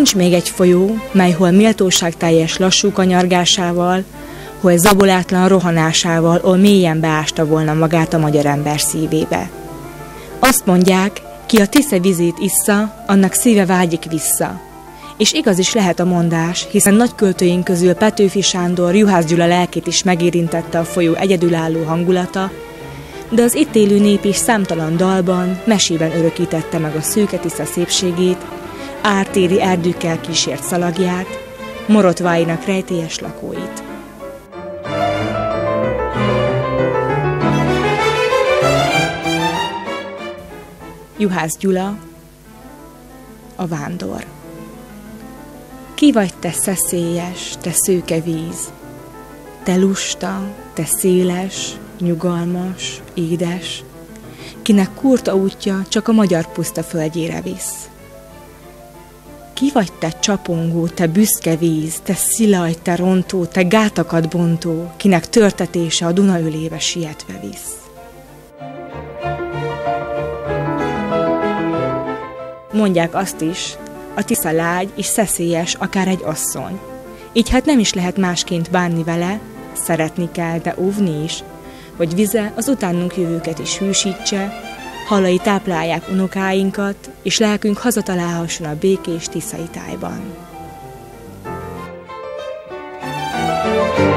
Nincs még egy folyó, mely hol méltóságteljes lassú kanyargásával, hol zabolátlan rohanásával, hol mélyen beásta volna magát a magyar ember szívébe. Azt mondják, ki a Tisza vizét issza, annak szíve vágyik vissza. És igaz is lehet a mondás, hiszen nagyköltőink közül Petőfi Sándor Juhász Gyula lelkét is megérintette a folyó egyedülálló hangulata, de az itt élő nép is számtalan dalban, mesében örökítette meg a szőke Tisza szépségét, ártéri erdőkkel kísért szalagját, morotváinak rejtélyes lakóit. Juhász Gyula, a vándor. Ki vagy te szeszélyes, te szőke víz, te lusta, te széles, nyugalmas, édes, kinek kurta útja csak a magyar puszta földjére visz. Ki vagy te csapongó, te büszke víz, te szilaj, te rontó, te gátakat bontó, kinek törtetése a Duna ölébe sietve visz. Mondják azt is, a Tisza lágy és szeszélyes, akár egy asszony. Így hát nem is lehet másként bánni vele, szeretni kell, de óvni is, hogy vize az utánunk jövőket is hűsítse, halai táplálják unokáinkat, és lelkünk hazatalálhasson a békés tiszai tájban.